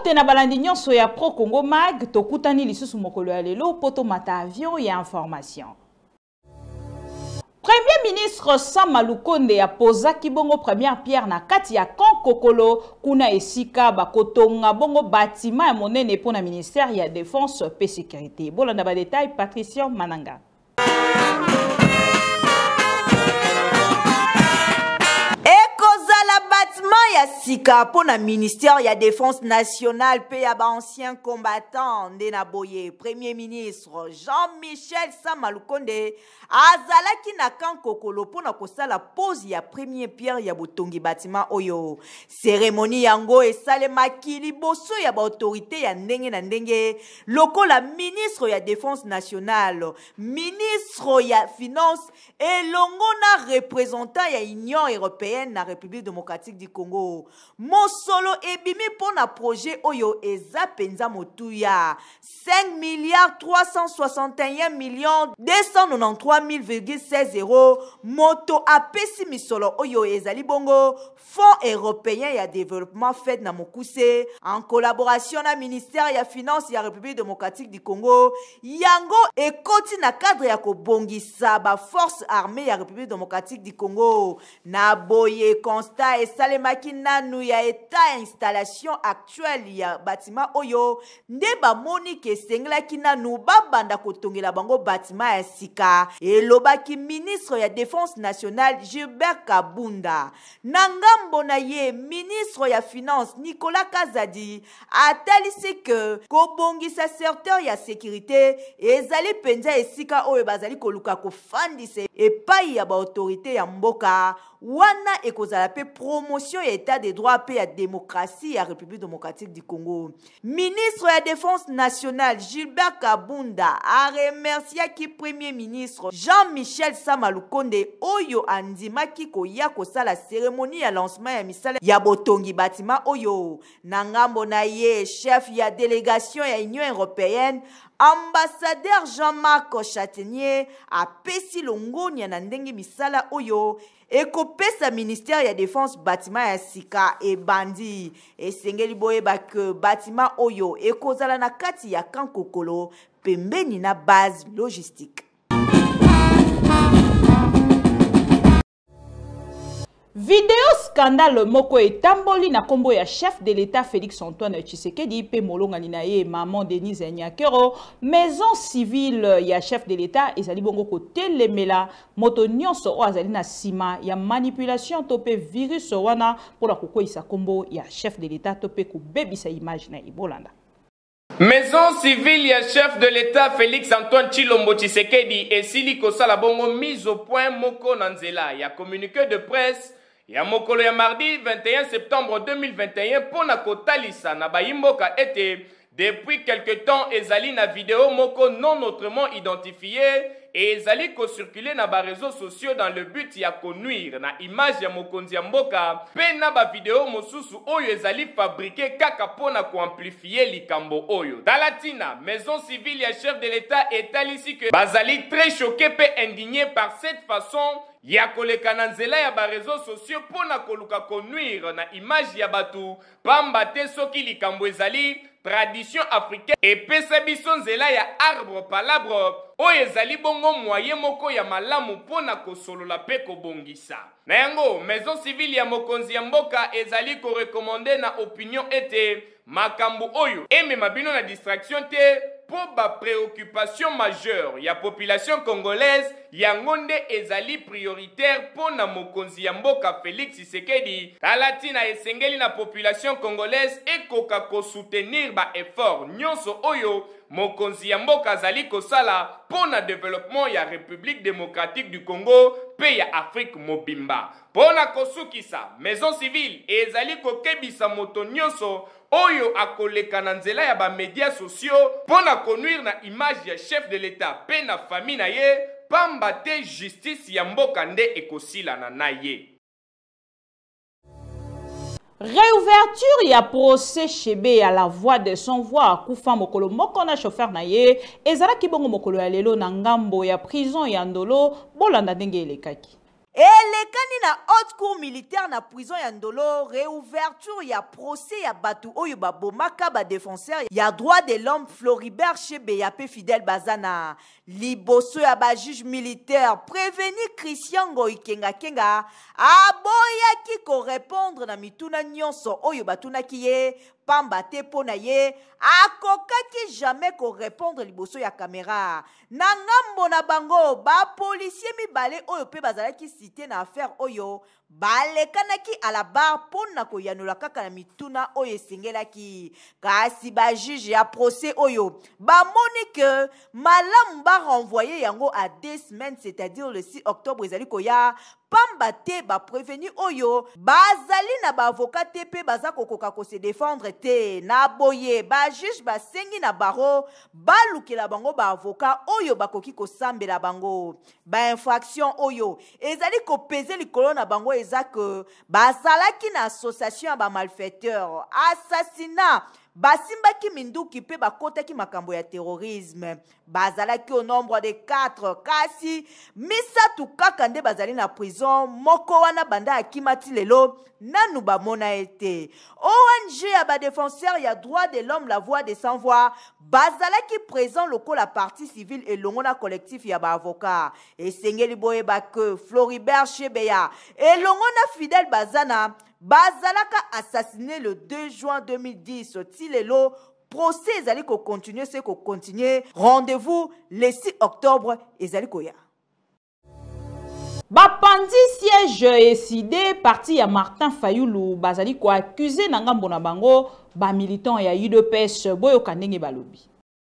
te na balandi nyonso ya Pro Congo Mag tokutani lisusu mokolo ya lelo poto mata avion ya information. Premier ministre Sama Lukonde a posaki bongo première pierre na kati ya Kankokolo kuna esika bakotonga bongo bâtiment ya monene pona ministère ya défense et sécurité. Bolanda ba détail Patricia Mananga. Ya sika pona ministère ya défense nationale pe ya ba ancien combattant ndena boye premier ministre Jean-Michel Sama Lukonde azalaki na Kankokolo pona kosala pose ya premier pierre ya botongi bâtiment oyo. Cérémonie yango esalemaki liboso ya ba autorité ya ndenge na ndenge lokola ministre ya défense nationale, ministre ya finance elongo na représentant ya Union européenne na République démocratique du Congo. Mosolo ebimi pona projet oyo eza penza motuya 5 milliards 361 millions 293,16 euros moto apesi misolo oyo ezali bongo Fonds européen ya développement fait na mokuse en collaboration na ministère ya finance ya République démocratique du Congo yango ekoti na cadre ya kobongisa ba force armée ya République démocratique du Congo na boye constat esalemaki nanu ya état installation actuelle ya bâtiment oyo nde bamoni ke sengelaki nanu babanda kotongela bango bâtiment ya sika elobaki ministre ya défense nationale Gilbert Kabunda na ngambo na ye ministre ya finance Nicolas Kazadi atalisi ke kobongisa secteur ya sécurité ezali penza esika oyo bazali koluka kofandisa epai ya ba autorité ya mboka wana ekozala pe promotion ya état de droit pe ya démocratie ya République démocratique du Congo. Ministre ya défense nationale Gilbert Kabunda a remercié ki premier ministre Jean-Michel Sama Lukonde oyo andimaki koya kosala cérémonie ya lancement ya misala ya botongi bâtiment oyo. Na ngambo na ye chef ya délégation ya Union européenne ambassadeur Jean-Marc Chatenier a pesi longonia na ndenge misala oyo ekopesa ministère ya défense bâtiment ya sika e bandi esengeli boyeba ke bâtiment oyo ekozala na kati ya Kankokolo pembeni na base logistique. Vidéo scandale moko etamboli na kombo ya chef de l'État Félix Antoine Tshisekedi pe molonga na ye maman Denise Nyakero maison civile ya chef de l'État ezali bongo ko telemela moto nyonso o azali na sima ya manipulation to pe virus wana pour la kokoisa kombo ya chef de l'État to pe ko bebisa image na Ibolanda. Maison civile ya chef de l'État Félix Antoine Tshilombo Tshisekedi esili kosala bongo mise au point moko na nzela ya communiqué de presse ya mokolo ya mardi 21 septembre 2021 pona kotalisa na bayimboka ete depuis quelque temps ezali na vidéo moko non autrement identifiée et ezali ko circuler na ba réseaux sociaux dans le but ya konuire na image ya mokonzi ya mboka pe na ba vidéo mosusu oyo ezali fabriqué kaka pona ko amplifier likambo oyo. Dalatina, maison civile ya chef de l'État etalisi que bazali très choqué pe indigné par cette façon ya koleka na nzela ya ba réseaux sociaux pona koluka konuire na image ya batu pamba te soki likambo ezali tradition africaine epesa biso nzela ya arbre palabre oyo ezali bongo moyen moko ya malamu pona kosolola pe kobongisa. Na yango maison civile ya mokonzi ya mboka ezali korekomande na opinion ete makambo oyo emema bino na distraction te pour ba préoccupation majeure ya population congolaise yango nde ezali prioritaire pona mokonzi ya mboka Félix Tshisekedi talatina esengeli na population congolaise ekoka ko soutenir ba effort nyonso oyo mokonzi ya mboka azali kosala pona développement ya République démocratique du Congo pe ya Afrique mobimba. Pona kosukisa maison civile ezali kokebisa moto nyonso oyo akoleka na nzela ya ba médias sociaux pona konuire na image ya chef de l'État pe na famille na ye pamba te justice ya mboka nde ekosila na ye. Réouverture ya procès Chebe à la voix de son voix Koufa mokolo moko na chauffeur na ye ezala ki bongo mokolo ya lelo na ngambo ya prison ya Ndolo bolanda ndenge elekaki. elekani na haute cour militaire na prison ya Ndolo, réouverture ya procès ya batu oyo babomaka ba défenseur ya droit de l'homme Floribert Chebeya pe Fidèle Bazana. Liboso ya ba juge militaire prévenu Christian Ngoikenga Kenga aboyaki ko répondre na mituna nyonso oyo batunaki ye pamba te pona ye akokaki jamais ko répondre liboso ya caméra. Na ngambo na bango ba policier mibale oyo pe bazalaki cité na affaire oyo balekanaki à la barre pona ko yanula kaka na mituna oyo esengelaki. Kasi ba juge ya procès oyo ba moni que malamu ba renvoyer yango à 2 semaines, c'est-à-dire le 6 octobre ezali koya pamba te ba prévenu oyo bazali na ba avocat te pe baza kokoka ko se défendre te na boye ba juge ba sengi na baro balukela bango ba avocat oyo bakoki ko sambela bango ba infraction oyo ezali ko peser likolo na bango eza que basalaki na association ba malfaiteur assassinat basimbaki minduki pe bakotaki makambo ya terrorisme bazalaki au nombre de 4 kasi misatu kaka nde bazali na prison moko wana banda akimati lelo nanu bamona ete ONG ya ba défenseur ya droit de l'homme la voix des sans voix bazalaki présent lokola partie civile elongo na collectif ya ba avocat esengeli boyeba que Floribert Chebeya elongo na Fidèle Bazana bazalaka assassiné le 2 juin 2010 Tilelo procès ezali ko continuer c'est ko continuer rendez-vous le 6 octobre ezali koya Bapandi siège décidé parti ya Martin Fayulu bazali ko accusé na ngambo na bango ba militant ya UDPS boyo kandenge balobi.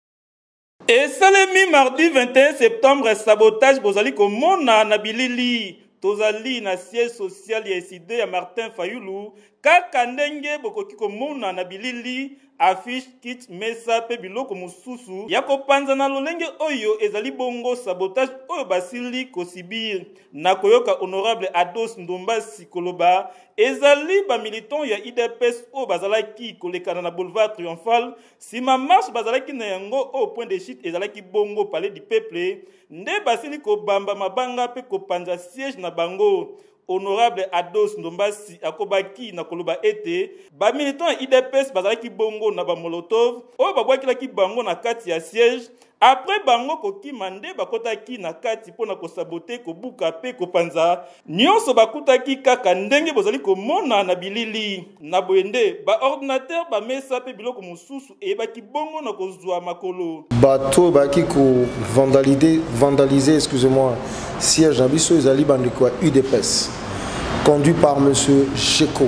Et salemi mardi 21 septembre sabotage bozali ko mona na bilili tozali na siège social ya décidé ya Martin Fayulu kaka ndenge bokoki ko mona na bilili affiche kit mesa pe biloko mususu ya kopanza na lolenge oyo ezali bongo sabotage oyo basili kosibir na koyoka honorable Ados Ndombasi koloba ezali ba militant ya IDPS oyo bazalaki kolekana na boulevard Triomphal sima marche bazalaki na yango au point de chute ezalaki bongo palais du peuple nde basili ko bamba mabanga pe kopanza siège na bango. Honorable Ados Ndombasi akobaki na koloba ete ba militant IDPS bazalaki bongo na ba molotov o babwakilaki bango na kati ya siège après bango kokima nde bakotaki na kati pona ko saboter ko buka pe ko panza nyonso bakutaki kaka ndenge bozali komona na bilili na boyende ba ordinateur ba mesa pe biloko mususu ebaki bongo na kozwa makolo bato baki ko vandaliser excusez-moi siège na biso ezali bandeko UDPS conduit par monsieur Cheko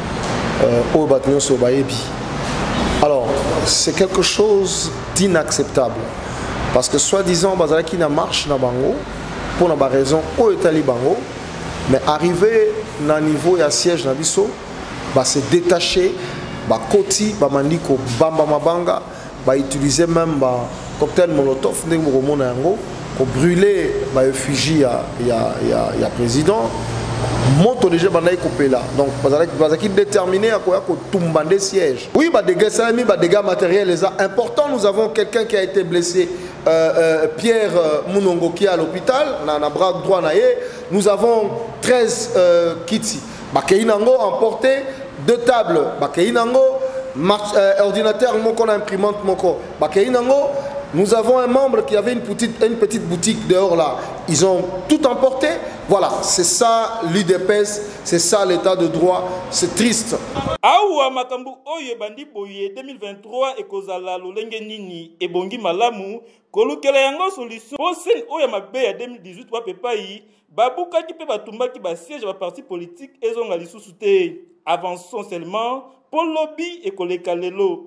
au bâtiment Sobayebi. Alors c'est quelque chose d'inacceptable parce que soi-disant bazalaki na marche na bango pour na ba raison o etali bango mais arrivé na niveau ya siège na biso ba se détacher ba koti ba mandiko bamba mabanga ba utiliser même ba cocktail molotov ndenge mo mona yango ko brûler ba effigie ya président moto déjà banai kopela donc bazaki déterminé à quoi ko tumba des sièges. Oui, bah des dégâts matériels les importants. Nous avons quelqu'un qui a été blessé, Pierre Munongo qui est à l'hôpital, na bras droit naé. Nous avons 13 kits. Bakeinango emporté 2 tables. Bakeinango ordinateur moko na imprimante moko. Bakeinango nous avons un membre qui avait une petite boutique dehors là. Ils ont tout emporté. Voilà, c'est ça l'UDPS, c'est ça l'état de droit. C'est triste. Awa makambu oye bandi boye 2023 ekozala lolenge nini ebongi malamu kolukela yango solution. Osen oya mabe ya 2018 wa pepai babukaki pe batumbaki ba siège ba parti politique ezonga lisusu te. Avançons seulement pour lobby et koleka lelo.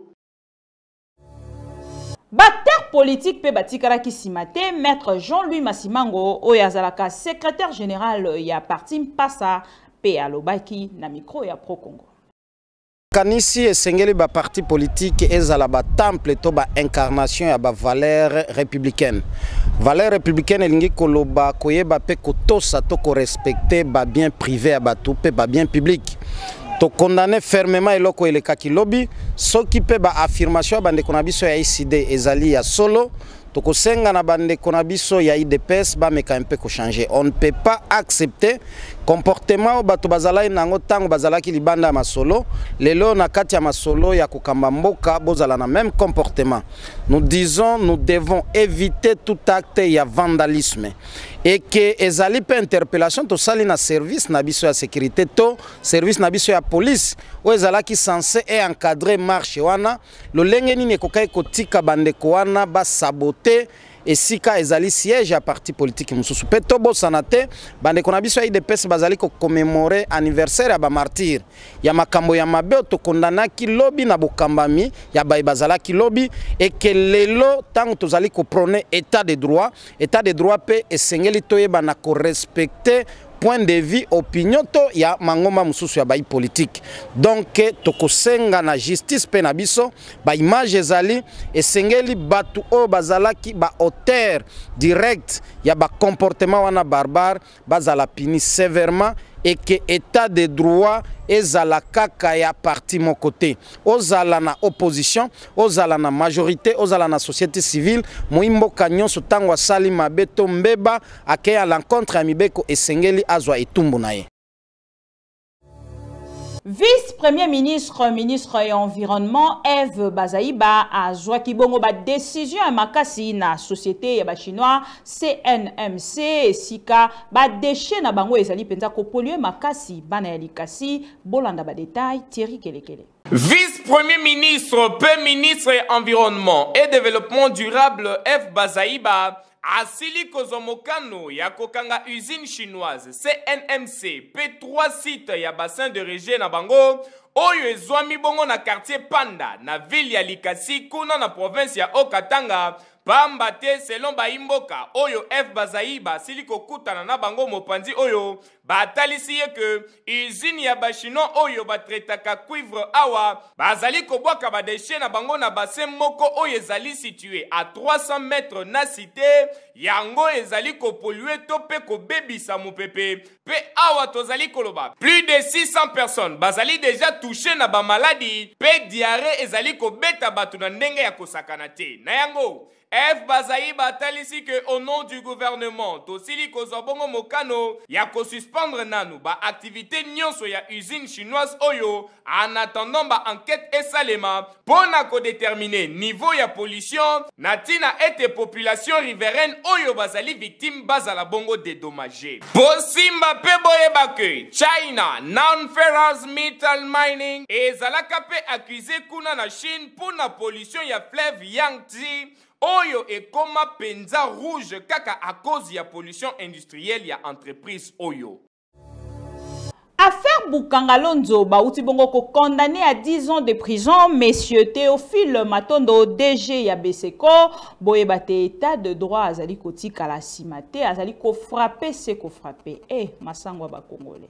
Bacteur politique pe batikaraki simate maître Jean-Louis Massimango oyazalaka secrétaire général ya parti Mpasa pe alobaki na micro ya Pro Congo. Kanisi esengeli ba parti politique ezala ba temple to ba incarnation ya ba valeur républicaine. Valeur républicaine elingi koloba koyeba pe kotosa to ko respecter ba bien privé ya batu pe ba bien public. To condamner fermement eloko elekaki lobby soki pe ba affirmation bande konabiso ya ICD ezali ya solo tokosenga na bandeko na biso ya IDPS bameka un peu ko changer. On ne peut pas accepter comportement o bato bazalaki nango tango bazalaki libanda ya masolo lelo na kati ya masolo ya kokamba mboka bozala na même comportement. Nous disons nous devons éviter tout acte ya vandalisme et que ezali pe interpellation to sali na service na biso ya sécurité to service na biso ya police o ezalaki censé et encadrer marche wana lolenge nini ekokai kotika bandeko wana ba saboter esika ezali siège à parti politique mususu pe to bosana te bandeko na biso ya IDPS bazali ko commémorer anniversaire ya ba martyr ya makambo ya mabe to kondanaki lobi na bokambami ya bazalaki lobi et que lelo tango tozali ko prôner état de droit pe esengeli toyeba na ko respecter point de vue opinion to ya mangoma mususu ya bayi politique. Donc tokosenga na justice pe na biso ba image ezali esengeli batu o bazalaki ba auteur direct ya ba comportement wana barbare bazala puni sévèrement et que état de droit ezala kaka ya parti mon côté ozala na opposition ozala na majorité ozala na société civile moimbo kanyon so tango asali mabeto mbeba ake à l'encontre ya mibeko esengeli azwa etumbu na ye. Vice-premier ministre, ministre et environnement, Eve Bazaïba a joué kibongo ba décision à Makasi na société ya ba chinois CNMC et Sika ba déchet na bango ezali penza ko polluer Makasi bana ya likasi bolanda ba détail Thierry Kelekele. Vice-premier ministre, Premier ministre et environnement et développement durable Eve Bazaïba asili kozomokano ya kokanga usine chinoise CNMC P3 site ya bassin de Régé na bango oyo ezwami bongo na quartier Panda na ville ya Likasi kuna na province ya Okatanga pamba te selon baimboka oyo F Bazaïba asili kokutana na bango mopanzi oyo batalisi ye ke usine ya bachinois oyo batretaka cuivre awa bazali kobwaka badeshe na bango na bassin moko oyo ezali situé à 300 mètres na cité yango ezali kopolue to pe kobebisa mopepe pe awa tozali koloba plus de 600 personnes bazali déjà touché na ba maladie pe diarrhée ezali kobeta batu na ndenge ya kosakana te na yango F Bazaïba talisi que au nom du gouvernement tosili kozobongo mokano ya ko suspendre nanu ba activité nyonso ya usine chinoise oyo en attendant ba enquête esalema pona ko déterminer niveau ya pollution natina ete population riveraine oyo bazali victime bazala bongo dédommagé. Bosimba pe boyeba que China non-ferrous metal mining ezalaka pe accusé kuna na Chine pona pollution ya fleuve Yangtze oyo ekoma penza rouge kaka à cause ya pollution industrielle ya entreprise oyo. Affaire Bukangalonzo bauti bongo ko condamné à 10 ans de prison monsieur Théophile Matondo DG ya Beseko boyebate état de droit azali kotika la simate azali ko frapper c'est ko frapper masangwa ba congolais.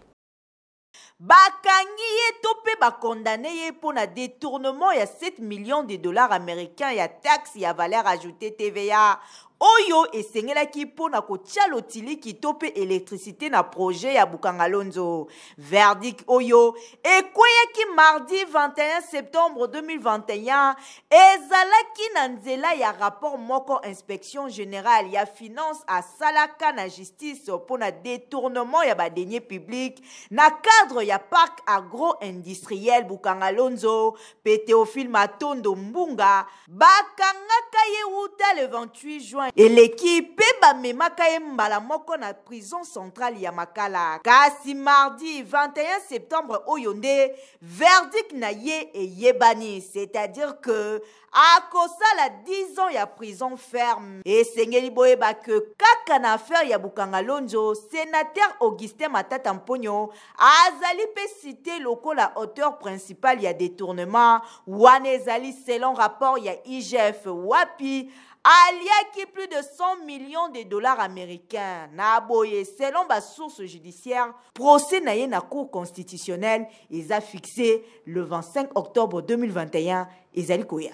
Bakangi ye tope ba condamné ye pour na détournement ya 7 millions de dollars américains ya taxe ya valeur ajoutée TVA oyo esengelaki pona kotia lotili kitope électricité na projet ya Bukangalonzo. Verdict oyo ekweyaki mardi 21 septembre 2021 ezalaki na nzela ya rapport moko inspection générale ya finance à salaka na justice pona détournement ya ba deniers publics na cadre ya parc agro-industriel Bukangalonzo pe Théophile Matondo Mbunga bakangaka ye wuta le 28 juin et l'équipe bamemaka ye mbala moko na prison centrale ya Makala. Kasi mardi 21 septembre oyonde verdict na ye et yebani, c'est-à-dire que a kosala 10 ans ya prison ferme. Et sengeli boyeba que kaka na affaire ya Bukangalonzo, sénateur Augustin Matata Mponyo azali pe cité lokola auteur principal ya détournement wane ezali selon rapport ya IGF wapi aliaki plus de 100 millions de dollars américains. Na boye, selon ba source judiciaire, procès na ye na cour constitutionnelle, ils a fixé le 25 octobre 2021, ezali koya.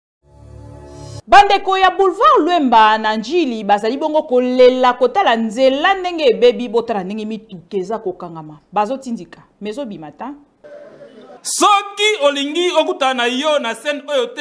Bandeko ya boulevard Luemba na njili bazali bongo kolela kotala nzela ndenge bebi botala ndenge mitukeza kokangama. Bazo tindika, mezo bimata. Soki olingi okutana yo na scène oyo te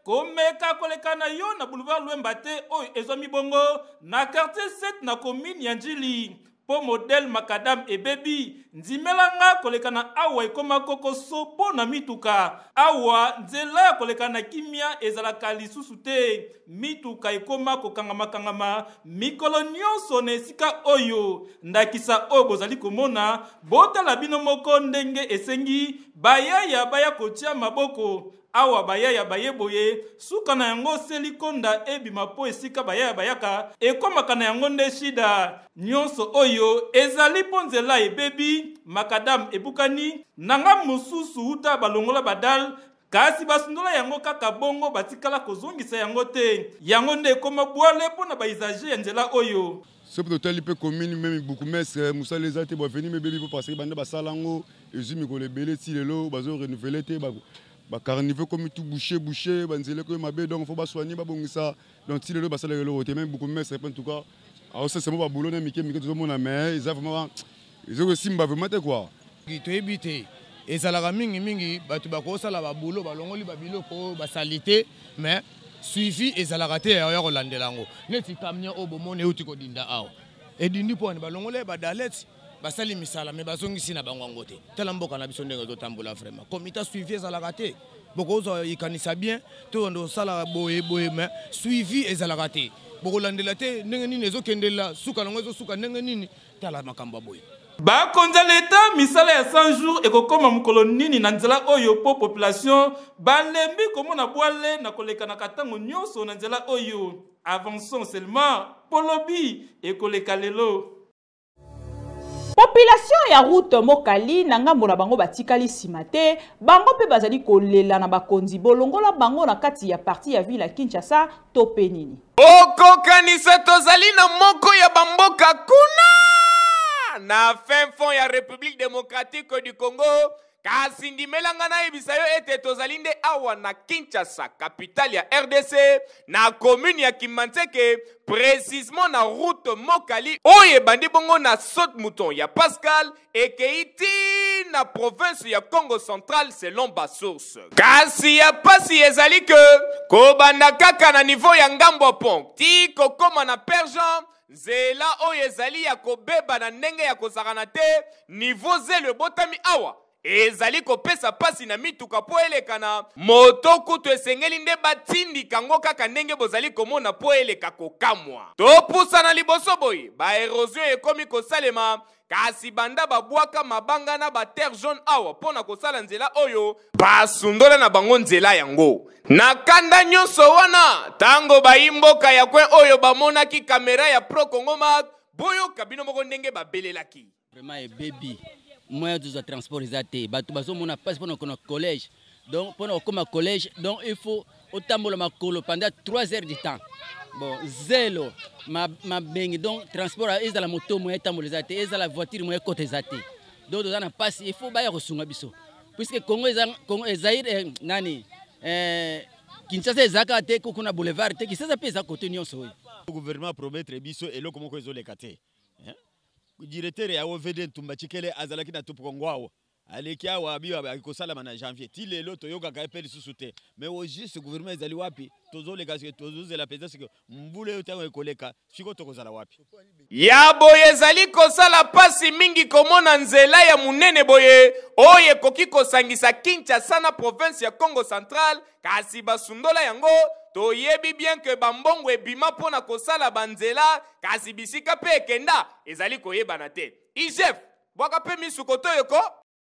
komeka koleka na yo na boulevard Lwemba te oyo ezwami bongo na quartier 7 na commune ya Njili. Po modèle Macadam et Baby ndimelanga koleka na awa ekoma koko sopo na mituka awa nzela koleka na kimia ezalaka lisusu te mituka ekoma kokangama mikolo nyonso na esika oyo ndakisa oyo bozali komona botala bino moko ndenge esengi bayaya baya kotia maboko awa bayaya bayeboye suka na yango selikonda ebima po esika bayaya bayaka ekomaka na yango nde shida nyonso oyo ezali po nzela ebebi Macadam ebukani nanga mosusu uta balongola badal kasi basundola yango kaka bongo batikala kozongisa yango te yango nde ekoma bwale po na baisager ya nzela oyo. Ce peut-être peu commune même beaucoup mais Moussa les a été venir me baby pour passer bande basalango ezumi ko lebele ti lelo bazo renouveler te ba carnival comme tout boucher banzele ko mabe donc faut ba soigner ba bongisa donc ti lelo basala lelo te même beaucoup mais en tout cas alors ça c'est moi ba boulot na mike tout mon mais ils ont vraiment ils ont aussi mba vraiment quoi to ebité ezalaka mingi batu bakosala ba boulot balongoli ba biloko ba salité mais suivi ezalaka te ya kolandela ngo neti camion obomone uti ko dinda awo edindi po ba longole ba dalet basali misala me bazongisi na bango ngote tela mboka na biso ndenge zotambola vraiment komita suivi ezalaka te bokozo ikanisa bien to ndo sala boye mais suivi ezalaka te bokolandela te ndenge nini ezokendela suka nango ezosuka ndenge nini tala makamba boye bakonza leta misala ya 100 jours ekokoma mukolo nini na nzela oyo po population balembi komona bwale na koleka na katango nyonso na nzela oyo avançons seulement polobi ekoleka lelo. Population ya route Mokali na ngambo na bango batikali sima te bango pe bazali kolela na bakonzi bolongola bango na kati ya parti ya ville ya Kinshasa to penini okokanisa tozali na moko ya bamboka kuna na fin fond ya République démocratique du Congo kasi ndimelanga na ebisa yo ete tozali nde awa na Kinshasa capitale ya RDC na commune ya Kimanzeke précisément na route Mokali oye bandi bongo na saute mouton ya Pascal ekeiti na province ya Congo central selon ba source kasi ya pasi ezali ke kobanda kaka na niveau ya ngambo pont ti kokoma na Perjean zela oyo ezali ya kobeba na ndenge ya kozakana te niveau zelo botami awa ezali kopesa pasi na mituka po eleka na moto kutu esengeli nde batindika ngo kaka ndenge bozali komona po eleka kokamwa topusa na liboso boye baerosion ekomi kosalema kasi banda babwaka mabanga na baterre jaune awa pona kosala nzela oyo basundola na bango nzela yango na kanda nyonso wana tango bayimboka ya kwen oyo bamonaki kamera ya Pro Congo Mag boyo kabino moko ndenge babelelaki vraiment baby moyen de transport exacté batu bazomona passe pendant qu'on collège donc pendant comme collège donc il faut otambola makolo pendant 3 heures de temps bon zélo ma bengi donc transport est la moto moyen tambola exacté est la voiture moyen côté exacté donc dans passe il faut baya kosunga biso puisque Congo Zaire nani Kinshasa ezaka te kuna boulevard te Kinshasa pesa côté nyonso le gouvernement promettre biso et lokoma ko ezolekate directeur ya OVD Ntumba Chikele azalaki na topongwawo aleki awa biwa akosala na janvier ti lelo toyoka ka epeli susute mais au juste gouvernement ezali wapi tozoleka que tozozela pesa que mbule yotango ekoleka siko tokozala wapi ya boye ezali kosala pasi mingi komona nzela ya munene boye oye koki kosangisa Kinshasa na province ya Congo central kasi basundola yango toyebi bien que bambongo ebima pona kosala banzela kasi bisika pe ekenda ezali koyebana te IGF bwaka pe misukoto yoko.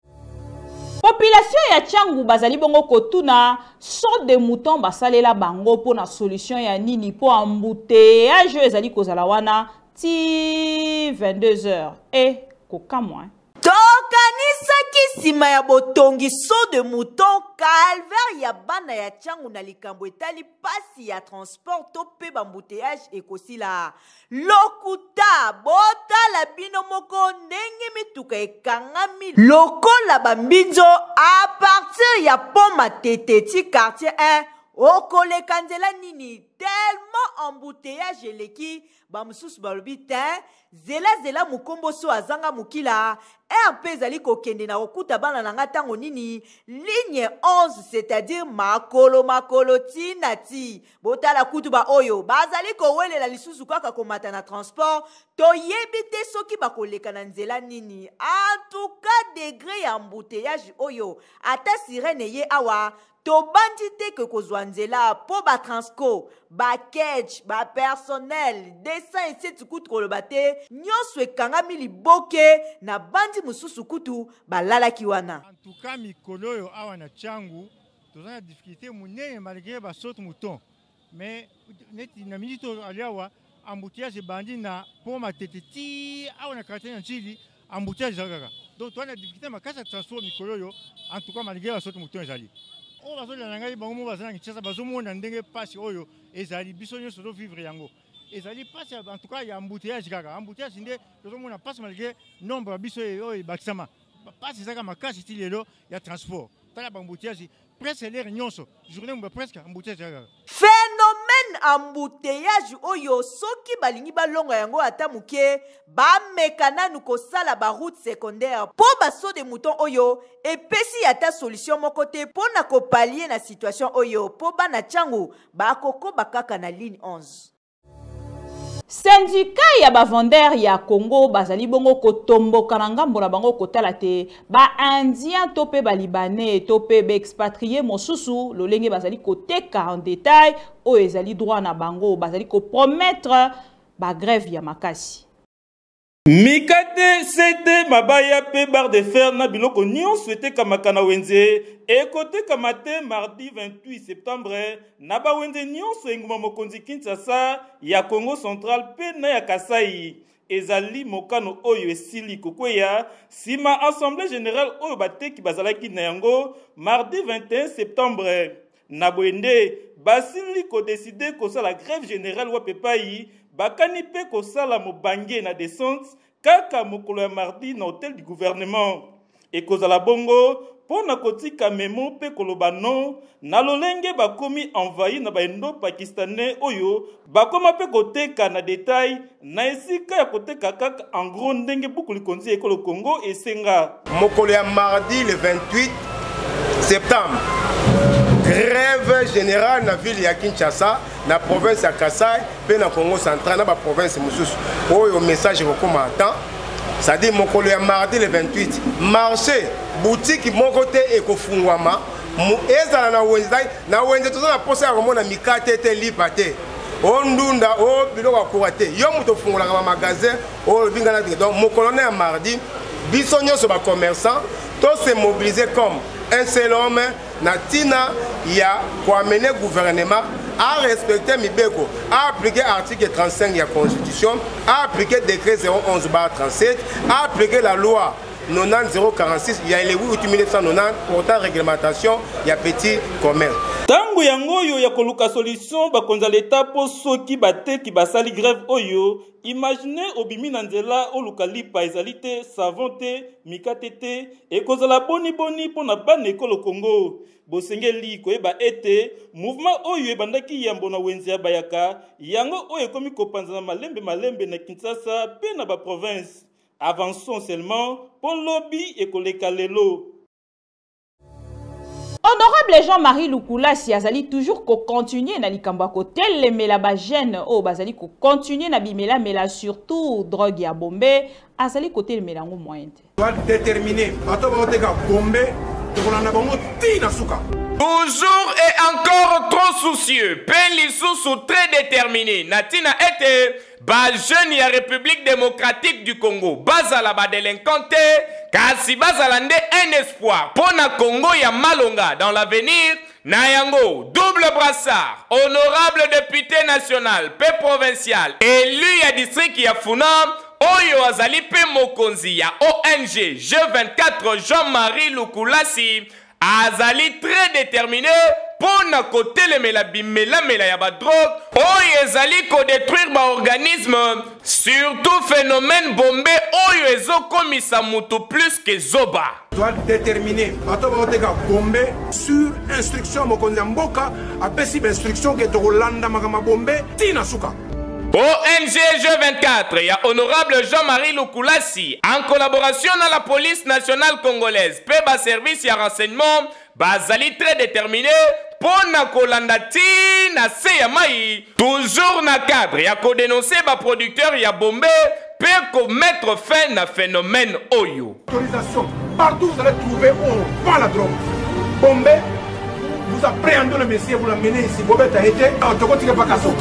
Population ya Tchangu bazali bongo kotuna sorte de mouton basalela bango pona solution ya nini po embouteillage ezali kozala wana ti 22h et kokamwa tokanisaki nsima ya botongiso de mouton calvaire ya bana ya Tchangu na likambo etali pasi ya transport to pe bambouteillage ekosila lokuta botala bino moko ndenge mituka ekangami lokola bambinzo a partir ya pont Matete ti quartier 1 okoleka nzela nini tellement embouteillage eleki bamususu balobi te zela mukombo so azanga mukila mpe ezali kokende na kokuta bana na nga ntango nini ligne 11 c'est-à-dire makolo tina ti botala kutu ba oyo bazali kowelela lisusu kaka komata na transport toyebi te soki bakoleka na nzela nini. En tout cas degré ya embouteillage oyo ata sirene ye awa tobandi te ke kozwa nzela po batransco baketch bapersonnel dessin eseti kutu koloba te nyonso ekangami liboke na bandi mususu kutu balalaki wana. En tout cas mikolo oyo awa na Tchangu toza na difficulté monene malgré basaute mouton mais neti na minute oyo ali awa embouteillage ebandi na po matete ti awa na quartier na Nchili embouteillage ezalaka donc toza na difficulté makasi ya transport mikolo oyo en tout cas malgré basaute mouton ezali. Oh, bazolanda ngai bango bazana Kinshasa bazomona ndenge pasi oyo ezali biso nyonso to vivre yango ezali pasi en tout cas ya embouteillage kaka embouteillage nde tozomona pasi malgré nombre biso oyo bakisama pasi ezaka makasi ti lelo ya transport tala embouteillage presque l'heure nyonso journée mba presque embouteillage kaka. Phénomène embouteillage oyo soki balingi balonga yango ata muke bameka nanu kosala ba route secondaire po baso de mouton oyo epesi ata solution moko te pona kopalier na situation oyo po bana Tchangu bakokoba kaka na ligne 11. Syndicat ya bavendeur ya Congo bazali bongo kotomboka na ngambo na bango kotala te ba indien to pe ba libanais to pe ba expatrié mosusu lolenge bazali koteka en détail o ezali droit na bango bazali ko promettre ba grève ya makasi. Mikate sete mabaya pe barre de fer na biloko nyonso ete kamaka na wenze ekote kamate mardi 28 septembre na ba wenze nyonso enguma mokonzi Kinshasa ya Congo Central pe na ya Kasai ezali mokano oyo esili kokweya sima assemblée générale oyo bateki bazalaki na yango mardi 21 septembre na bwende basili ko décider kosala grève générale wa pepai bakani pe kosala mobange na descente kaka mokolo ya mardi na hôtel du gouvernement ekozala bongo pona kotika memo pe koloba non na lolenge bakomi envahi na baendo pakistanais oyo bakoma pe koteka na détail na esika ya koteka kaka en gros ndenge buku likonzi ekolo Congo esenga mokolo ya mardi le 28 septembre grève générale na ville ya Kinshasa na province ya Kasai pe na Congo Central na ba province mususu oyo message kokoma atan ça dit mokolo ya mardi le 28 marché boutique moko te ekofungwama ezala na wenze toza na posa ya komona mikate te lipa te ondunda o biloko akura te yo moto ofungolaka ba magasin oyo bingana te donc mokolo ya mardi biso nyonso ba commerçant to se mobiliser comme un seul homme na tina ya koamene gouvernement à respecter Mibeko, à appliquer l'article 35 de la Constitution, à appliquer le décret 011/37, à appliquer la loi 90046, il y a les 8 1990, portant réglementation, il y a petit commerce. Tango yango yo ya koluka solution bakonza leta po soki bateki basali grève oyo imaginez obimi na nzela oluka lipa ezali te savon te mikate te ekozala boni po na bana ekolo Congo bosengeli koyeba ete mouvement oyo ebandaki yambo na wenze ya bayaka yango oyo ekomi kopanza na malembe na Kinshasa pe na ba province avançons seulement pour lobby ekoleka lelo. Honorable Jean-Marie Lukula si azali toujours ko continuer na likambo ko telemela ba jeune o bazali ko continuer na bimela surtout drogue ya bombe azali ko telemela ngo moyen te. Doit déterminer bato ba oteka bombe to kolanda bango tina suka. Toujours et encore trop soucieux, Peli Soussou très déterminé, Natina était bas jeune ya République démocratique du Congo, bazala ba délinquante, kasi bazalande un espoir, pona Congo ya Malonga dans l'avenir, Nayango, double brassard, honorable député national, paix provincial, élu ya district ya Funam, Oyo azali pe mokonzi ya ONG G24 Jean-Marie Lukulasi, azali très déterminé pona kotelemela bimelamela ya badrogue oyo ezali kodétruire baorganisme, surtout phénomène bombé oyo ezokomisa mutu plus que zoba. Doit déterminer bato baoteka bombe sur instruction mokonzi mboka apesi instruction ke tokolanda makama bombe tina suka. ONG G24, il y a honorable Jean-Marie Lukulasi, en collaboration avec la police nationale congolaise, PEBA service et renseignement, bazali très déterminé pour na kolandati na seyamai, toujours na cadre, il y a ko dénoncer ba producteur, il y a bombé, peut mettre fin à phénomène oyo. Autorisation, partout vous allez trouver où on vend la drogue. Bombé, vous appréhendez le messier, vous l'amenez ici, Bombé a été, autocotique pas casso.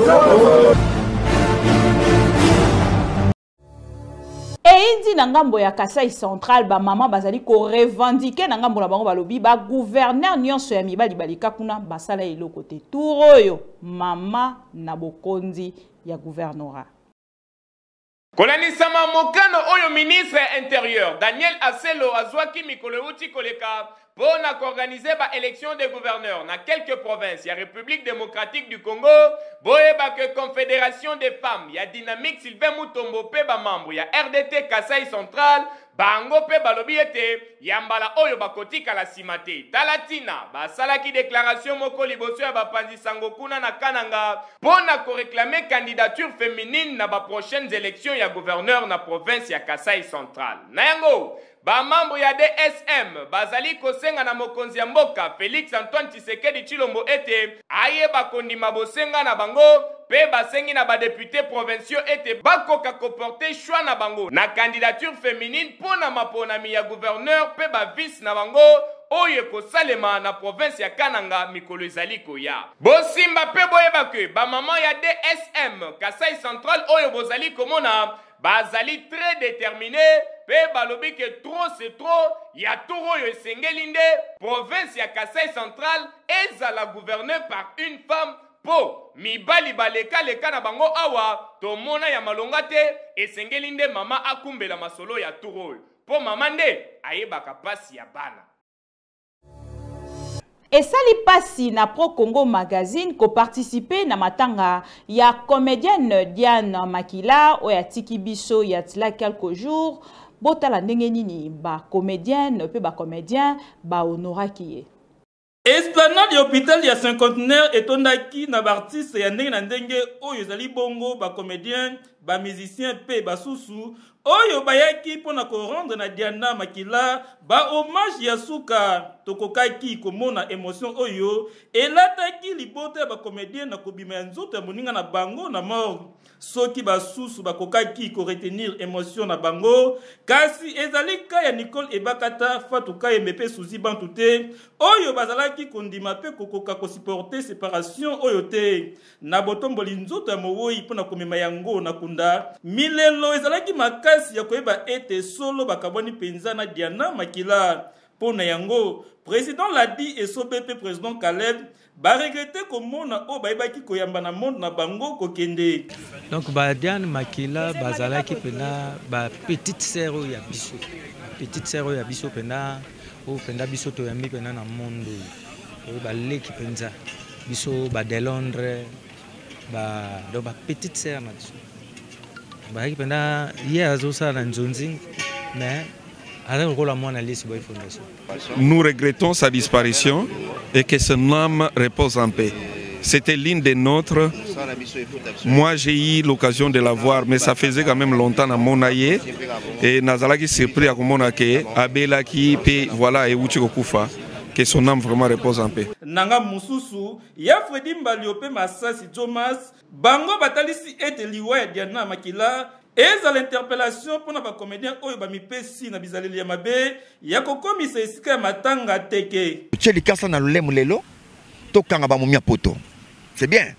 Eindi na ngambo ya Kasai Central ba mama bazali ko revendiquer na ngambo na bango balobi ba gouverneur nyonso ya mibali balika kuna basala eloko te turoyo mama na bokonzi ya gouvernorat. Kolanisama mokano oyo ministre intérieur Daniel Aselo azwaki mikolo uti koleka pona organiser ba élection des gouverneurs na quelques provinces ya République démocratique du Congo, boyeba que Confédération des femmes ya Dynamique Sylvain Mutombo pe ba membre ya RDT Kasai Central bango pe balobi ete yambala oyo bakotika la simate talatina basalaki déclaration moko liboso ya bapanzi sango kuna na Kananga pona ko réclamer candidature féminine na ba prochaines élections ya gouverneur na province ya Kasai Central. Na yango ba membre ya DSM bazali kosenga na mokonzi ya mboka Félix Antoine Tshisekedi Tshilombo ete aye bakondima bosenga na bango pe basengi na ba députés provinciaux ete bakoka koporter choix na bango na candidature féminine pona maponami ya gouverneur pe ba vice na bango oyo kosalema na province ya Kananga mikolo ezali koya. Bosimba pe boyeba ke ba maman ya DSM Kasai Central oyo bozali komona bazali très déterminé pe balobi que trop c'est trop ya toro yo esengelinde province ya Kasai Central ezala gouverné par une femme po mibali baleka leka na bango awa tomona ya malonga te esengelinde mama akumbela masolo ya toro po mama nde ayebaka pasi ya bana. Esali pasi na Pro Congo Magazine ko participer na matanga ya comédienne Diane Makila oya tiki biso ya tila quelques jours botala ndenge nini ba comédienne pe ba comédien ba honoraki ye. Esplanade ya hôpital ya cinquantenaire etondaki na artiste ya ndenge na ndenge oyo ezali bongo ba comédien ba musicien pe ba susu oyo bayaki pona ko rendre na Diana Makila ba hommage ya suka tokokaki komona émotion oyo elataki libota ba comédien na kobima ya nzoto ya moninga na bango na mort soki ba susu bakokaki ko retenir émotion na bango kasi ezali ka ya Nicole Ebakata Fatuka Emepe Suzi Bantu te oyo bazalaki kondima pe kokoka ko supporter séparation oyo te na botomboli nzoto ya mowoyi pona komema yango na kunda milelo ezalaki makasi ya koyeba ete solo bakaboni penza na Diana Makila pona yango président l'a dit et sobepe président Caleb ba regretter komona o bayebaki koyamba na monde na bango kokende. Donc ba Diane Makila bazalaki pena ba petite sœur ya biso. Petite sœur ya biso pena o penda biso to yambi pena na monde. O ba leki penza biso ba de Londres ba do ba petite sœur na biso. Ba ki pena hier azosa na nzonzi mais nous regrettons sa disparition et que son âme repose en paix. C'était l'une des nôtres. Moi, j'ai eu l'occasion de la voir, mais ça faisait quand même longtemps à mon aïe. Et Nazalaki surpris à Komonake, Abelaki, puis voilà, et Uchikokufa. Que son âme vraiment repose en paix. Nanga Mususu, ya Fredi Mbaliope Masasi Thomas, Bango Batalisi et Liwa Diana Makila. Et à l'interpellation pour nos comédiens oyo bamipesi na bizaleli ya mabe ya kokomisa esika ya matanga teke. Tcheli kasa na lolemo lelo to kanga ba mumia poto. C'est bien.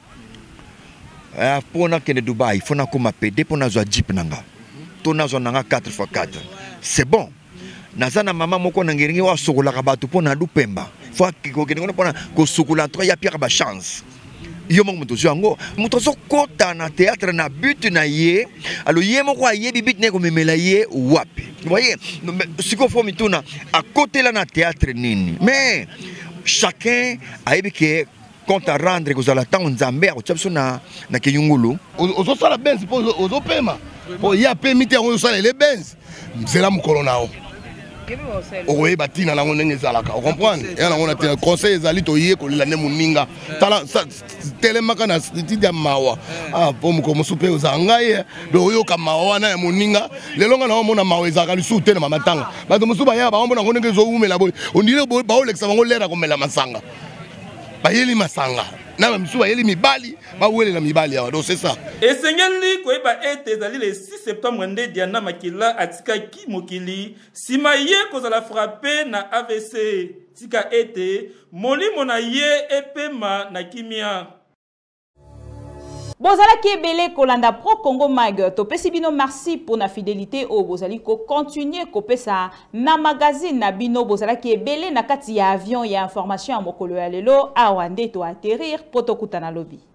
Pona kene Dubai, fona koma PD pona zo jeep nanga. To nazo nanga 4x4. C'est bon. Nazana mama moko na ngeringi wa sokola ka batu pona lupemba. Faut ko kene pona ko sokola 3 ya pire ba chance. Yo mo muto zango muto so kota na théâtre na but na ye alo ye mo kwa ye bibit ne ko memela ye wapi vous voyez siko fo mituna à côté là na théâtre nini mais chacun ayebi ke compte à rendre kozala tango nzambe akotia biso na kiyungulu ozosala benzi mpo ozopema po ye apemi te yango osalele benzi nzela mokolo na yo okoyeba ntina nango ndenge ezalaka ocomprendre ya nango na conseil ezali toye kolela nde moninga tala telemaka na tidi ya mawa mpo mokolo mosu mpe ozala ngai do oyoka mawa wana ya moninga lelo nga naomona mawa ezalaka lisu te na mamatanga bato mosusu bayaka baomona ngo ndenge ezowumela boye ondire baolekisa bango lere akomela masanga bayeli masanga na bamisu bayeli mibali bawelela mibali awa donc c'est ça esengeli koyeba ete ezali le 6 septembre nde Diana Makila atikaki mokili nsima ye kozala frappe na AVC tika ete molimo na ye epema na kimia. Bozala ki ebele kolanda pro Congo Mag topesi bino merci pour na fidélité o bozali ko continuer kopesa na magazine na bino bozala ki ebele na kati ya avion ya information ya mokolo ya lelo awande to atterrir poto kutana lobi.